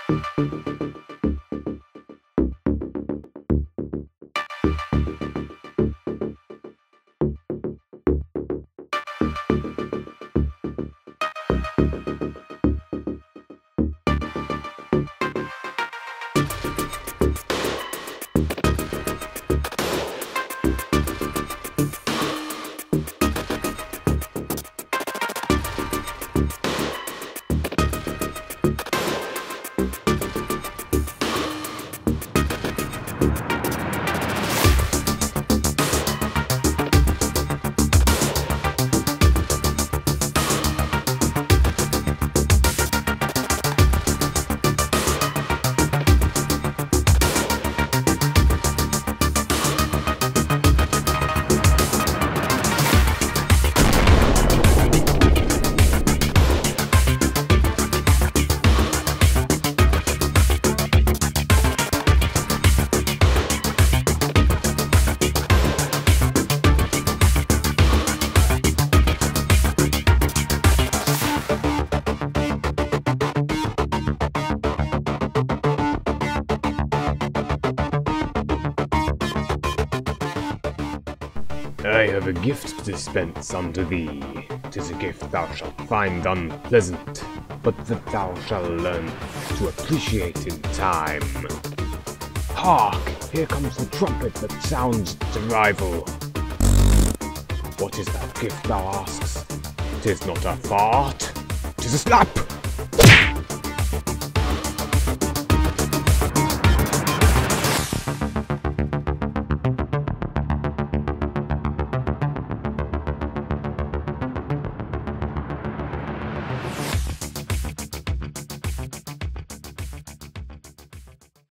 I have a gift to dispense unto thee. 'Tis a gift thou shalt find unpleasant, but that thou shalt learn to appreciate in time. Hark! Here comes the trumpet that sounds its arrival. What is that gift, thou asks? 'Tis not a fart, 'tis a slap!